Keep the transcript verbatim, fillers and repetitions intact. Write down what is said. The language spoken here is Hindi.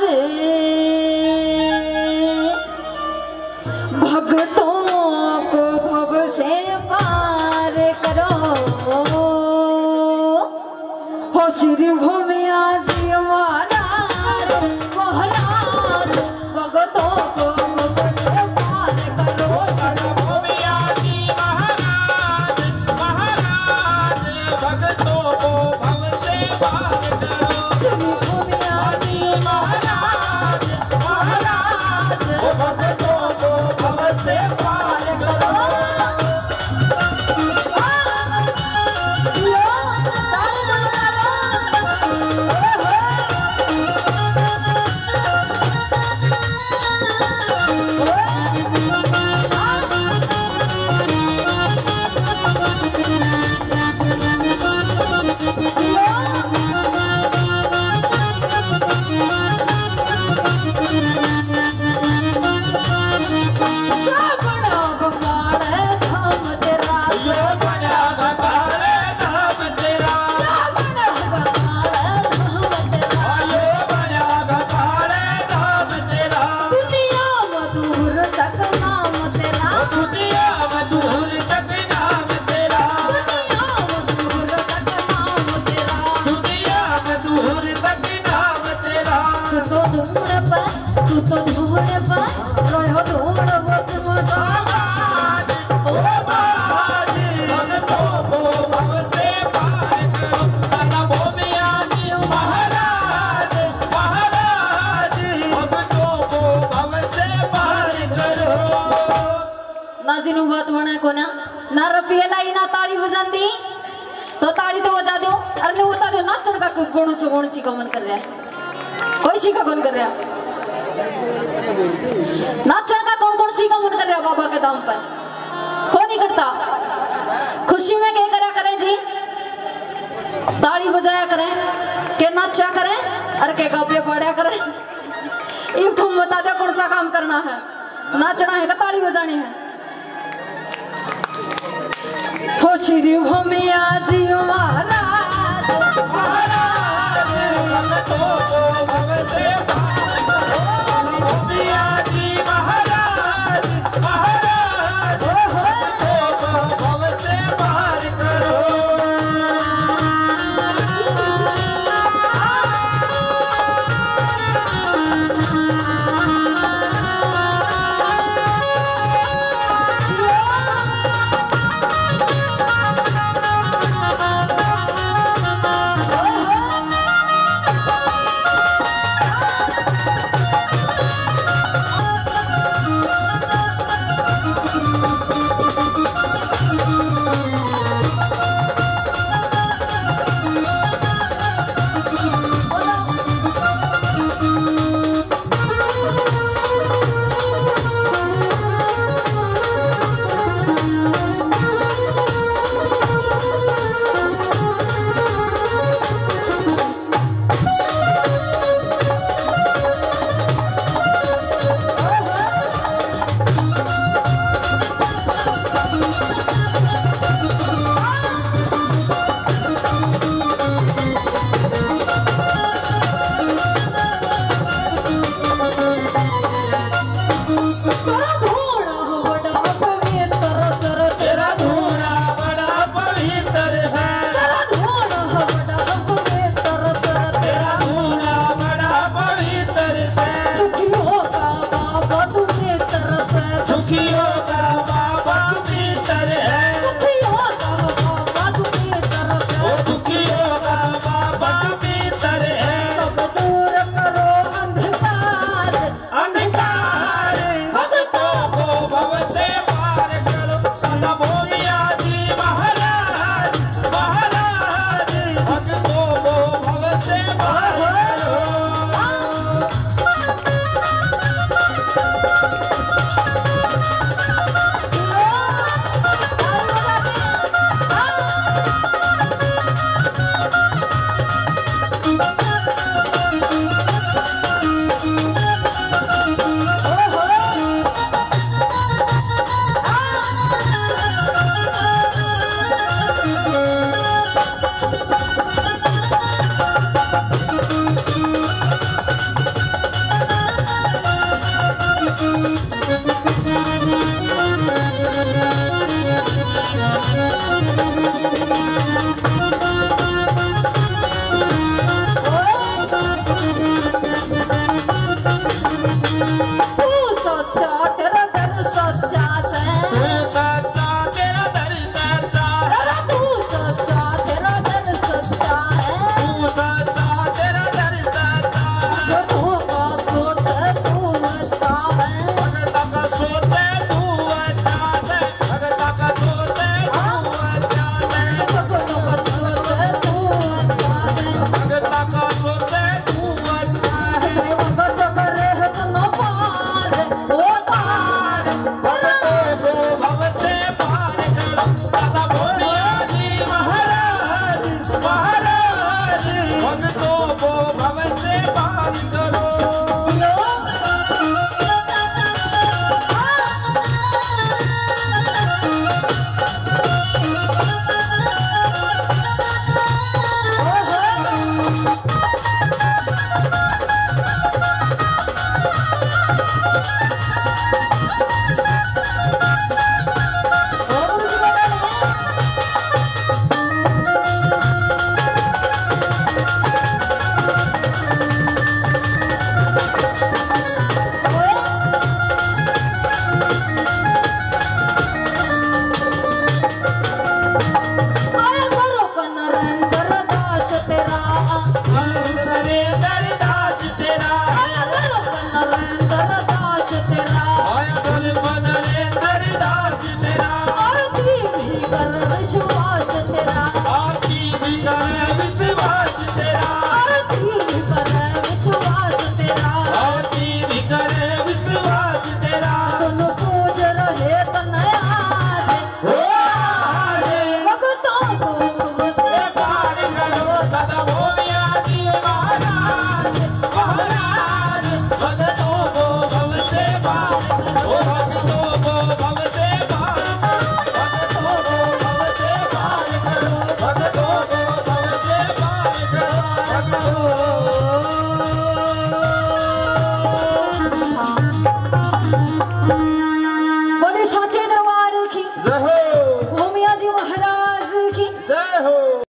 भक्तों को भव से पार करो हो श्री भूमिया जी महाराज महाराज भक्तों को भव से पार करो श्री भूमिया जी महाराज महाराज भक्तों को भव से पार करो श्री भूमिया जी महाराज महाराज भक्तों को भव से पार करो तू तो ढूंढ पर रोयो ढूंढ बहुत मोटा आवाज ओ बाज भक्तों को भव से पार करो सदा भूमिया जी महाराज महाराज भक्तों को भव से पार करो नाजीनु बात बना कोना ना रपियला ना ताली बजांदी तो ताली तो बजा दो अरे नहीं बता दो नाचन का गुण से गुण सी का मन कर रहा है कोई सी का कौन कर रहा है नाचन का कौन कौन सी का मन कर रहा है बाबा के दाम पर कौन नहीं करता खुशी में क्या करा करें जी ताली बजाया करें के नाचा करें अरे के गप्पे पड़ा करें ये तुम बता दो कौन सा काम करना है नाचना है कि ताली बजानी है हो श्री भूमिया जी महाराज महाराज भक्तों को भव से पार करो भूमिया जी महाराज महाराज भक्तों को भव से पार करो दूर करो